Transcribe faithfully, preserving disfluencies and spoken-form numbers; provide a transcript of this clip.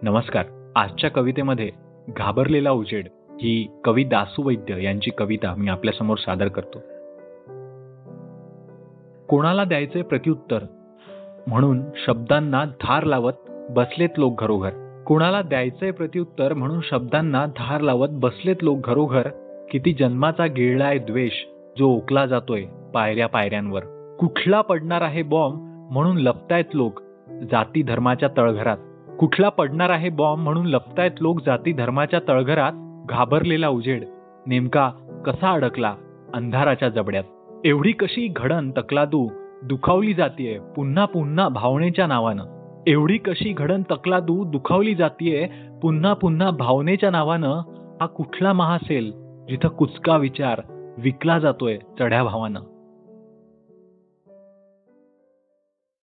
नमस्कार. आजच्या कवितेमध्ये घाबरलेला उजेड ही कवी दासू वैद्य यांची कविता मी आपल्यासमोर सादर करतो. कोणाला द्यायचे प्रत्युत्तर म्हणून शब्दांना धार लावत बसलेत लोक घरोघर. कोणाला द्यायचे प्रत्युत्तर म्हणून शब्दांना धार लावत बसलेत लोक घरोघर. किती जन्माचा गिळलाय द्वेष जो ओकला जातोय पायऱ्या पायऱ्यांवर. कुठला पडणार आहे बॉम्ब म्हणून लपतायत लोक जाती धर्माच्या तळघरात. कुठला पडणार आहे बॉम्ब म्हणून लपतायत लोक जाती धर्माच्या तळघरात. घाबरलेला उजेड नेमका कसा अडकला अंधाराच्या जबड्यात. एवढी कशी घडण तकलादू दुखावली जातीये पुन्हा पुन्हा भावनेच्या नावानं. एवढी कशी घडण तकलादू दुखावली जातीये पुन्हा पुन्हा भावनेच्या नावानं. हा कुठला महासेल जिथं कुचका विचार विकला जातोय चढ्या भावानं.